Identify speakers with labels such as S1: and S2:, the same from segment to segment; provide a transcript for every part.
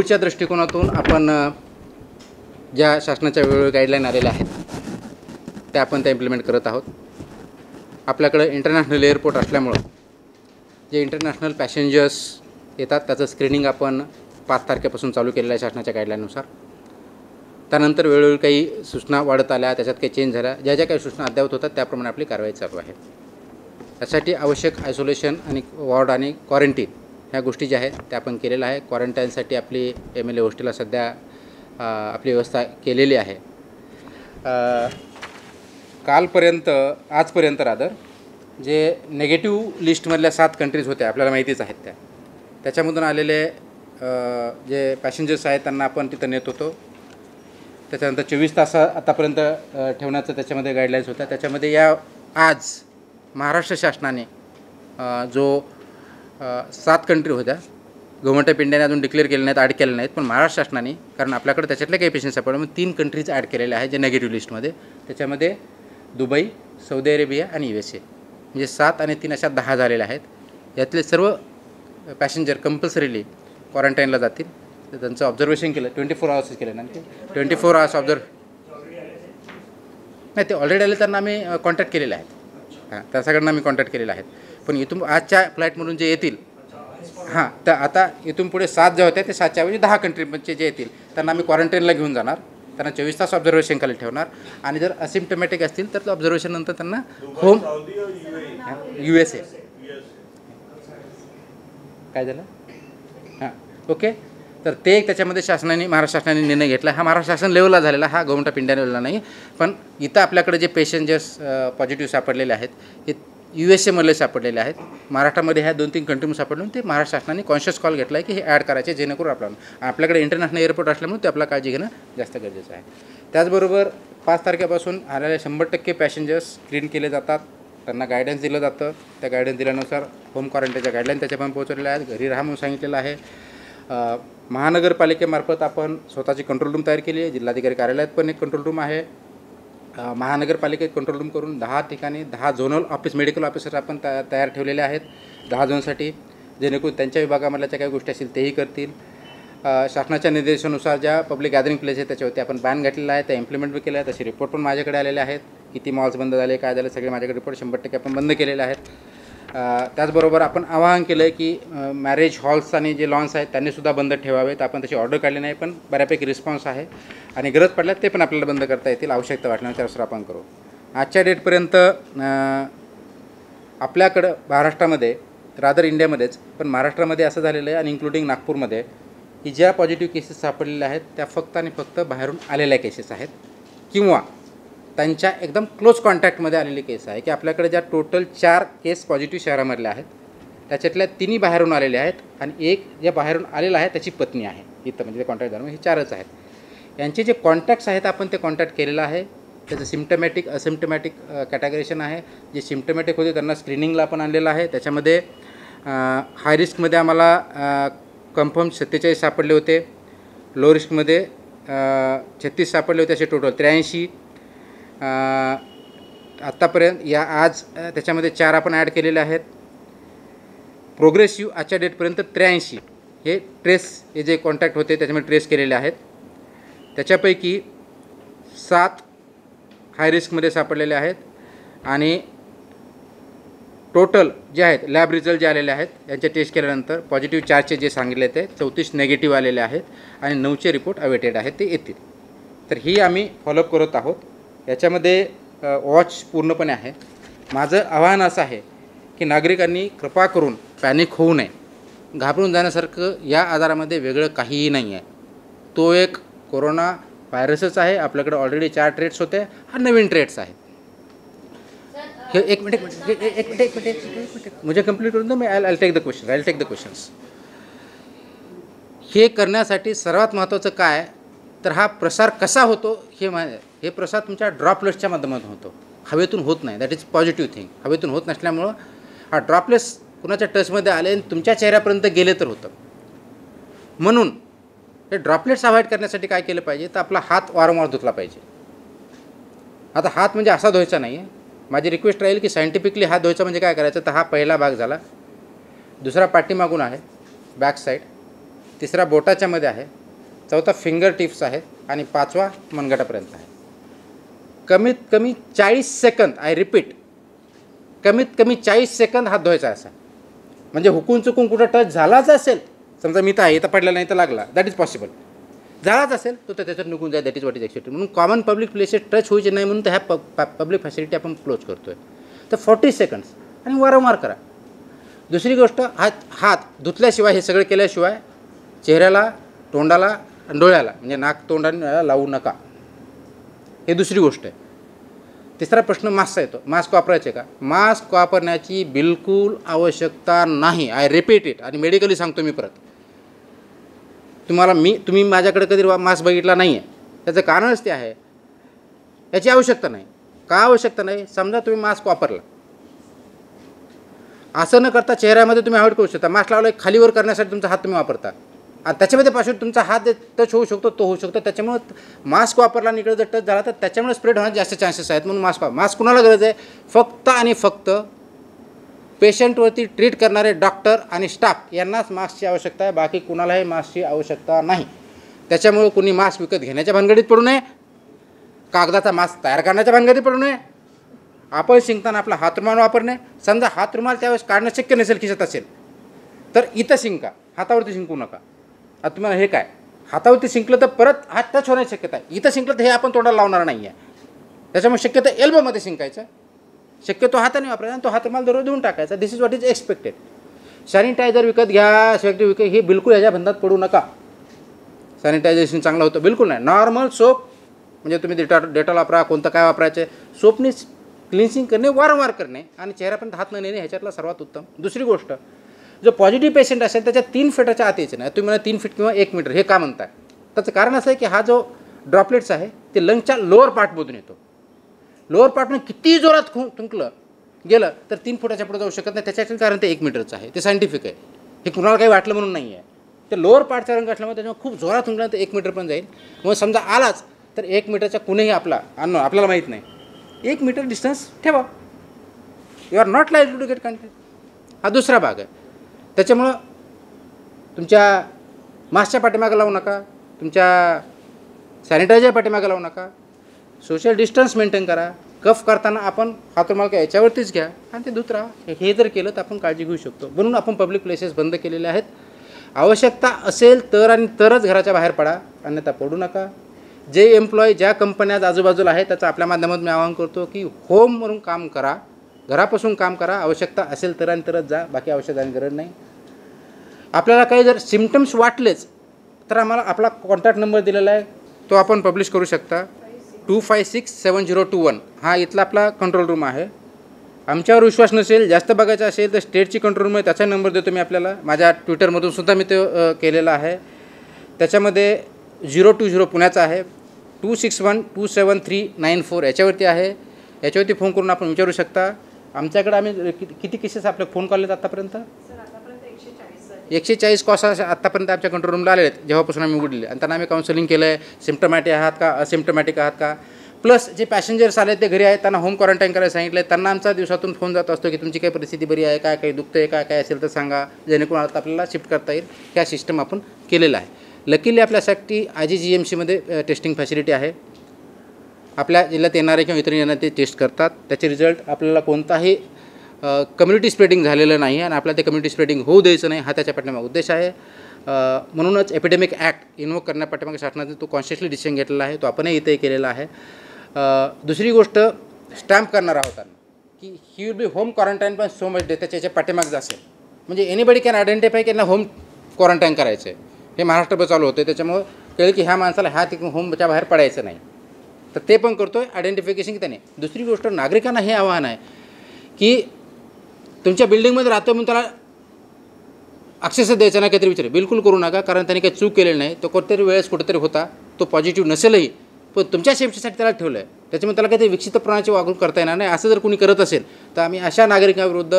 S1: कोविडच्या दृष्टिकोनातून आपण ज्या शासनाच्या वेगवेगळ्या गाईडलाईन आलेल्या आहेत त्या आपण त्या इम्प्लिमेंट करत आहोत. आपल्याकडे इंटरनॅशनल एअरपोर्ट असल्यामुळं जे इंटरनॅशनल पॅसेंजर्स येतात त्याचं स्क्रीनिंग आपण 5 तारखेपासून चालू केलेलं आहे शासनाच्या गाईडलाईननुसार. त्यानंतर वेळोवेळी काही सूचना वाढत आल्या, त्याच्यात काही चेंज झाल्या. ज्या ज्या काही सूचना अद्यावत होतात त्याप्रमाणे आपली कारवाई चालू आहे. त्यासाठी आवश्यक आयसोलेशन आणि वॉर्ड आणि क्वारंटीन ह्या गोष्टी ज्या आहेत त्या आपण केलेल्या आहे. क्वारंटाईनसाठी आपली MLA हॉस्टेलला सध्या आपली व्यवस्था केलेली आहे. कालपर्यंत आजपर्यंत जे नेगेटिव्ह लिस्टमधल्या 7 कंट्रीज होत्या आपल्याला माहितीच आहेत त्याच्यामधून आलेले जे पॅसेंजर्स आहेत त्यांना आपण तिथं नेत होतो. त्याच्यानंतर 24 तास आतापर्यंत ठेवण्याचं त्याच्यामध्ये गाईडलाईन्स होत्या. त्याच्यामध्ये आज महाराष्ट्र शासनाने जो 7 कंट्री होत्या, गव्हर्नमेंट ऑफ इंडियाने अजून डिक्लेअर केले नाहीत, ॲड केले नाहीत, पण महाराष्ट्र शासनाने कारण आपल्याकडे त्याच्यातले काही पेशंट्स सापडले म्हणून 3 कंट्रीज ॲड केलेले आहेत जे नेगेटिव्ह लिस्टमध्ये. त्याच्यामध्ये दुबई, सौदी अरेबिया आणि USA. म्हणजे 7 आणि 3 अशा 10 झालेल्या आहेत. यातले सर्व पॅसेंजर कंपल्सरीली क्वारंटाईनला जातील. तर त्यांचं ऑब्झर्वेशन केलं 24 आवर्स केलं ना. 24 आवर्स नाही, ते ऑलरेडी आले त्यांना आम्ही कॉन्टॅक्ट केलेले आहेत. त्या सगळ्यांना आम्ही कॉन्टॅक्ट केलेला आहे. पण इथून आजच्या फ्लाईटमधून जे येतील तर आता इथून पुढे 7 जे होते ते 7च्या ऐवजी 10 कंट्रीचे जे येतील त्यांना आम्ही क्वारंटाईनला घेऊन जाणार. त्यांना 24 तास ऑब्झर्वेशन खाली ठेवणार आणि जर असिम्प्टमॅटिक असतील तर ऑब्झर्वेशन नंतर त्यांना होम USA काय झालं ओके. तर ते एक त्याच्यामध्ये महाराष्ट्र शासनाने निर्णय घेतला. हा महाराष्ट्र शासन लेवलला झालेला, हा गव्हर्नमेंट ऑफ इंडिया लेवलला नाही. पण इथं आपल्याकडे जे पेशंजर्स पॉझिटिव्ह सापडलेले आहेत हे USA सापडलेले आहेत. महाराष्ट्रामध्ये ह्या 2-3 कंट्रीमध्ये सापडले ते महाराष्ट्र शासनाने कॉन्शियस कॉल घेतला आहे की हे ॲड करायचे जेणेकरून आपल्याकडे इंटरनॅशनल एअरपोर्ट असल्यामुळे ते आपला काळजी घेणं जास्त गरजेचं आहे. त्याचबरोबर 5 तारखेपासून आलेले 100% पॅसेंजर्स स्क्रीन केले जातात. त्यांना गायडन्स दिलं जातं. त्या गायडन्स दिल्यानुसार होम क्वारंटाईनच्या गाईडलाईन त्याच्या पण पोहोचवलेल्या आहेत. घरी राहा म्हणून सांगितलेलं आहे. महानगरपालिकेमार्फत आपण स्वतःची कंट्रोल रूम तयार केली आहे. जिल्हाधिकारी कार्यालयात पण एक कंट्रोल रूम आहे. महानगरपालिकेत कंट्रोल रूम करून 10 ठिकाणी 10 झोनल ऑफिस मेडिकल ऑफिसर आपण तयार ठेवलेले आहेत 10 झोनसाठी, जेणेकरून त्यांच्या विभागामधल्या ज्या काही गोष्टी असतील तेही करतील. शासनाच्या निर्देशानुसार ज्या पब्लिक गॅदरिंग प्लेस आहेत त्याच्यावरती आपण बॅन घातलेला आहे, त्या इम्प्लिमेंट केल्या आहेत. तसे रिपोर्ट पण माझ्याकडे आलेले आहेत. किती मॉल्स बंद झाले, काय झालं, सगळे माझ्याकडे रिपोर्ट 100% आपण बंद केलेले आहेत. त्याचबरोबर आपण आवाहन केलं की मॅरेज हॉल्स आणि जे लॉन्स आहेत त्यांनीसुद्धा बंद ठेवावेत. आपण तशी ऑर्डर काढली नाही, पण बऱ्यापैकी रिस्पॉन्स आहे आणि गरज पडल्यास ते पण आपल्याला बंद करता येतील. आवश्यकता वाटल्यानंतर त्यानुसार आपण करू. आजच्या डेटपर्यंत आपल्याकडं महाराष्ट्रामध्ये इंडियामध्येच पण महाराष्ट्रामध्ये असं झालेलं आहे आणि इन्क्लुडिंग नागपूरमध्ये की ज्या पॉझिटिव्ह केसेस सापडलेल्या आहेत त्या फक्त आणि फक्त बाहेरून आलेल्या केसेस आहेत किंवा त्यांच्या एकदम क्लोज कॉन्टॅक्टमध्ये आलेली केस आहे. की आपल्याकडे ज्या टोटल 4 केस पॉझिटिव्ह शहरामधल्या आहेत त्याच्यातल्या 3 बाहेरून आलेल्या आहेत आणि एक जे बाहेरून आलेला आहे त्याची पत्नी आहे इथं, म्हणजे कॉन्टॅक्ट झालं. हे 4च आहेत. यांचे जे कॉन्टॅक्ट्स आहेत आपण ते कॉन्टॅक्ट केलेलं आहे. त्याचं सिम्प्टमॅटिक असिम्प्टमॅटिक कॅटेगरीशन आहे. जे सिम्प्टमॅटिक होते त्यांना स्क्रीनिंगला आपण आणलेलं आहे. त्याच्यामध्ये हाय रिस्कमध्ये आम्हाला कन्फर्म 47 सापडले होते. लो रिस्कमध्ये 36 सापडले होते. असे टोटल 83 आत्तापर्यंत आज त्याच्यामध्ये 4 आपण ॲड केलेले आहेत. प्रोग्रेसिव्ह आजच्या डेटपर्यंत 83 हे हे जे कॉन्टॅक्ट होते त्याच्यामध्ये ट्रेस केलेले आहेत. त्याच्यापैकी 7 हाय रिस्कमध्ये सापडलेले आहेत आणि टोटल जे आहेत लॅब रिझल्ट जे आलेले आहेत यांचे टेस्ट केल्यानंतर पॉझिटिव्ह 4चे जे सांगितले ते 34 नेगेटिव्ह आलेले आहेत आणि 9चे रिपोर्ट अवेटेड आहेत, ते येतील. तर ही आम्ही फॉलोअप करत आहोत. याच्यामध्ये वॉच पूर्णपणे आहे. माझं आव्हान असं आहे की नागरिकांनी कृपा करून पॅनिक होऊ नये. घाबरून जाण्यासारखं या आजारामध्ये वेगळं काहीही नाही आहे. तो एक कोरोना व्हायरसच आहे. आपल्याकडे ऑलरेडी 4 ट्रेट्स होते, हा नवीन ट्रेट्स आहे. हे एक मिनिट मुझे कंप्लीट करून दो. मी आय टेक द क्वेश्चन्स. हे करण्यासाठी सर्वात महत्त्वाचं काय तर हा प्रसार कसा होतो हे प्रसार तुमच्या ड्रॉपलेट्सच्या माध्यमातून होतो, हवेतून होत नाही. That is positive thing. हवेतून होत नसल्यामुळं हा ड्रॉपलेट्स कुणाच्या टचमध्ये आले आणि तुमच्या चेहऱ्यापर्यंत गेले तर होतं. म्हणून हे ड्रॉपलेट्स अवॉइड करण्यासाठी काय केलं पाहिजे तर आपला हात वारंवार धुतला पाहिजे. आता हात म्हणजे असा धुवायचा नाही आहे. माझी रिक्वेस्ट राहील की सायंटिफिकली हात धुवायचा म्हणजे काय करायचं तर हा पहिला भाग झाला. दुसरा पाठीमागून आहे बॅक साईड. तिसरा बोटाच्यामध्ये आहे, चौथा फिंगर टिप्स आहे आणि पाचवा मनगटापर्यंत आहे. कमीत कमी 40 सेकंद, आय रिपीट, कमीत कमी 40 सेकंद हात धुवायचा असा. म्हणजे हुकून चुकून कुठं टच झालाच असेल, समजा मी तर आहे, इथं पडलेला नाही तर लागला, दॅट इज पॉसिबल, झालाच असेल तो त्याच्यात निघून जाईल, that is what is accepted. म्हणून कॉमन पब्लिक प्लेसेस टच होईचे नाही म्हणून तर ह्या पब्लिक फॅसिलिटी आपण क्लोज करतो आहे. तर 40 सेकंड्स आणि वारंवार करा. दुसरी गोष्ट, हात धुतल्याशिवाय, हे सगळं केल्याशिवाय चेहऱ्याला, तोंडाला, डोळ्याला म्हणजे नाक, तोंड आणि डोळ्याला लावू नका. हे दुसरी गोष्ट आहे. तिसरा प्रश्न मास्कचा येतो. मास्क वापरायचे का? मास्क वापरण्याची बिलकुल आवश्यकता नाही. आय रिपीट इट, आणि मेडिकली सांगतो मी परत. तुम्ही माझ्याकडे कधी मास्क बघितला नाही आहे, त्याचं कारणच ते आहे, याची आवश्यकता नाही. का आवश्यकता नाही? समजा तुम्ही मास्क वापरला, असं न करता चेहऱ्यामध्ये तुम्ही अवॉइड करू शकता. मास्क लावला खालीवर करण्यासाठी तुमचा हात तुम्ही वापरता, आणि त्याच्यामध्ये पासून तुमचा हात टच होऊ शकतो, तो होऊ शकतो. त्याच्यामुळे मास्क वापरला आणि इकडे जर टच झाला तर त्याच्यामुळे स्प्रेड होण्याचे जास्त चान्सेस आहेत. म्हणून मास्क कुणाला गरज आहे? फक्त आणि फक्त पेशंटवरती ट्रीट करणारे डॉक्टर आणि स्टाफ यांनाच मास्कची आवश्यकता आहे. बाकी कुणालाही मास्कची आवश्यकता नाही. त्याच्यामुळे कुणी मास्क विकत घेण्याच्या भानगडीत पडू नये, कागदाचा मास्क तयार करण्याच्या भानगडीत पडू नये. आपण शिंकताना आपला हातरुमाल वापरणे. समजा हातरुमाल त्यावेळेस काढणं शक्य नसेल, खिशात असेल, तर इथं शिंका, हातावरती शिंकू नका. आता तुम्हाला हे काय, हातावरती शिंकलं तर परत हात टच होण्याची शक्यता आहे. इथं शिंकलं तर हे आपण तोंडाला लावणार नाही आहे. त्याच्यामुळे शक्यतो एल्बोमध्ये शिंकायचं, शक्यतो हाताने वापरायचा आणि तो हातरुमाल दररोज देऊन टाकायचा. This is what is expected. Sanitiser विकत घ्या, शक्यतो विकत, हे बिलकुल याच्या बंधात पडू नका. सॅनिटायझेशन चांगलं होतं बिलकुल नाही. नॉर्मल सोप म्हणजे तुम्ही डेटॉल वापरा, कोणतं काय वापरायचे, सोपने क्लिन्सिंग करणे, वारंवार करणे आणि चेहऱ्यापर्यंत हात न नेणे ह्याच्यातला सर्वात उत्तम. दुसरी गोष्ट, जो पॉझिटिव्ह पेशंट असेल त्याच्या 3 फीटाच्या आत यायचे नाही. तुम्ही मला 3 फीट किंवा 1 मीटर हे का म्हणताय? त्याचं कारण असं आहे की हा जो ड्रॉपलेट्स आहे ते लंगच्या लोअर पार्टमधून येतो. लोअर पार्टनं किती जोरात थुंकलं गेलं तर 3 फुटाच्या पुढे जाऊ शकत नाही. त्याच्याचं कारण ते 1 मीटरचं आहे. ते सायंटिफिक आहे. हे कुणाला काही वाटलं म्हणून नाही आहे. ते लोअर पार्टचा रंग असल्यामुळे त्याच्यामुळे खूप जोरात थुंकलं तर 1 मीटर पण जाईल. मग समजा आलाच तर 1 मीटरच्या कुणीही आपल्याला माहीत नाही, 1 मीटर डिस्टन्स ठेवा. You are not likely to get content. हा दुसरा भाग आहे. त्याच्यामुळं तुमच्या मास्कच्या पाठीमागं लावू नका, तुमच्या सॅनिटायझर पाठीमागं लावू नका. सोशल डिस्टन्स मेंटेन करा. कफ करताना आपण हातरुमाल काय याच्यावरतीच घ्या आणि ते धुत राहा. हे जर केलं तर आपण काळजी घेऊ शकतो. म्हणून आपण पब्लिक प्लेसेस बंद केलेले आहेत. आवश्यकता असेल तर आणि तरच घराच्या बाहेर पडा, अन्यथा पडू नका. जे एम्प्लॉई ज्या कंपन्या आजूबाजूला आहेत त्याचं आपल्या माध्यमातून मी आवाहन करतो की होमवरून काम करा, घरापासून काम करा. आवश्यकता असेल तर आणि तरच जा, बाकी आवश्यक गरज नाही. आपल्याला काही जर सिम्पटम्स वाटलेच तर आम्हाला आपला कॉन्टॅक्ट नंबर दिलेला आहे, तो आपण पब्लिश करू शकता. 256702 हा इथला आपला कंट्रोल रूम आहे. आमच्यावर विश्वास नसेल, जास्त बघायचं असेल तर स्टेटची कंट्रोल रूम आहे, त्याचा नंबर देतो मी आपल्याला. माझ्या ट्विटरमधून सुद्धा मी तो केलेला आहे. त्याच्यामध्ये 020 पुण्याचा आहे, 2612739 याच्यावरती आहे. याच्यावरती फोन करून आपण विचारू शकता. आमच्याकडे आम्ही किती केसेस आपले फोन कॉल आहेत आत्तापर्यंत? 140 कॉस आत्तापर्यंत आमच्या कंट्रोल रूमला आलेले आहेत जेव्हापासून आम्ही उघडले. आणि त्यांना आम्ही काउन्सिलिंग केलं आहे. सिम्प्टमॅटिक आहात का, असिम्प्टमॅटिक आहात का. प्लस जे पॅसेंजर्स आले ते घरी आहेत त्यांना होम क्वारंटाईन करायला सांगितलं आहे. त्यांना आमचा दिवसातून फोन जात असतो की तुमची काही परिस्थिती बरी आहे, काय काही दुखतं आहे, काय असेल तर सांगा, जेणेकरून आता आपल्याला शिफ्ट करता येईल. ह्या सिस्टम आपण केलेला आहे. लकीली आपल्यासाठी IGGMCमध्ये टेस्टिंग फॅसिलिटी आहे. आपल्या जिल्ह्यात येणारे किंवा इतर येणारे ते टेस्ट करतात. त्याचे रिझल्ट आपल्याला कोणताही कम्युनिटी स्प्रेडिंग झालेलं नाही आणि आपल्याला ते कम्युनिटी स्प्रेडिंग होऊ द्यायचं नाही, हा त्याच्या पाठीमागे उद्देश आहे. म्हणूनच एपिडेमिक ॲक्ट इन्व्होक करण्यापाठीमागे शासनाने तो कॉन्शियसली डिसिजन घेतलेला आहे. तो आपणही इथे केलेला आहे. दुसरी गोष्ट, स्टॅम्प करणार आहोत की he will be home quarantine पण सो मच डे, त्याच्या पाठीमागचं असेल म्हणजे एनीबडी कॅन आयडेंटिफाय की यांना होम क्वारंटाईन करायचं आहे. हे महाराष्ट्रभर चालू होतं. त्याच्यामुळं कळलं की ह्या माणसाला ह्या तिकडून होमच्या बाहेर पडायचं नाही, तर ते पण करतो आहे आयडेंटिफिकेशन त्याने. दुसरी गोष्ट, नागरिकांना हे आव्हान आहे की तुमच्या बिल्डिंगमध्ये राहतो म्हणून त्याला ॲक्सेस द्यायचा नाही काहीतरी विचार बिलकुल करू नका. कारण त्याने काही चूक केलेली नाही. तो कोणतरी वेळेस कुठेतरी होता, तो पॉझिटिव्ह नसेलही, पण तुमच्या सेफ्टीसाठी त्याला ठेवलं आहे. त्याच्यामुळे त्याला काहीतरी विक्षिप्तपणाची वागणूक करता येणार नाही. असं जर कोणी करत असेल तर आम्ही अशा नागरिकांविरुद्ध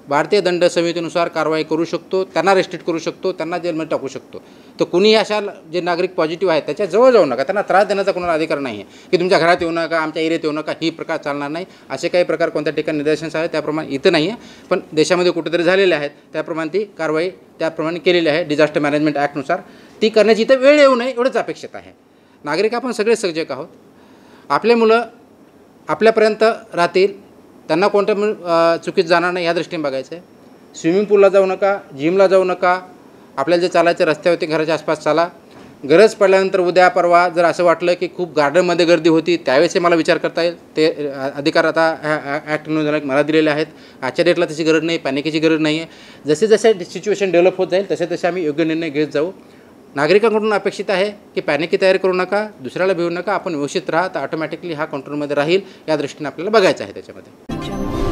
S1: भारतीय दंड संहितेनुसार कारवाई करू शकतो, त्यांना रेस्ट्रिक्ट करू शकतो, त्यांना जेलमध्ये टाकू शकतो. तर कुणी अशा जे नागरिक पॉझिटिव्ह आहेत त्याच्या जवळ जाऊ नका, त्यांना त्रास देण्याचा कोणाला अधिकार नाही आहे की तुमच्या घरात येऊ नका, आमच्या एरियात येऊ नका, ही प्रकार चालणार नाही. असे काही प्रकार कोणत्या ठिकाणी निदर्शनास आहे त्याप्रमाणे इथं नाही आहे, पण देशामध्ये कुठेतरी झालेले आहेत, त्याप्रमाणे ती कारवाई त्याप्रमाणे केलेली आहे. डिझास्टर मॅनेजमेंट ॲक्टनुसार ती करण्याची इथं वेळ येऊ नये एवढंच अपेक्षित आहे. नागरिक आपण सगळे सजग आहोत. आपले मुलं आपल्यापर्यंत राहतील, त्यांना कोणत्या चुकीत जाणार नाही या दृष्टीने बघायचं आहे. स्विमिंग पूलला जाऊ नका, जिमला जाऊ नका, आपल्याला जे चालायचं रस्त्यावरती घराच्या आसपास चाला. गरज पडल्यानंतर उद्या परवा जर असं वाटलं की खूप गार्डनमध्ये गर्दी होती त्यावेळेस मला विचार करता येईल. ते अधिकार आता ह्या ॲक्टनुसार मला दिलेले आहेत. आजच्या डेटला त्याची गरज नाही, पॅनिकेची गरज नाही आहे. जसे जसे सिच्युएशन डेव्हलप होत जाईल तसे तसे आम्ही योग्य निर्णय घेत जाऊ. नागरिकांकडून अपेक्षित आहे की पॅनिकची तयारी करू नका, दुसऱ्याला भिवू नका, आपण व्यवस्थित राहा, तर ऑटोमॅटिकली हा कंट्रोलमध्ये राहील या दृष्टीने आपल्याला बघायचं आहे त्याच्यामध्ये.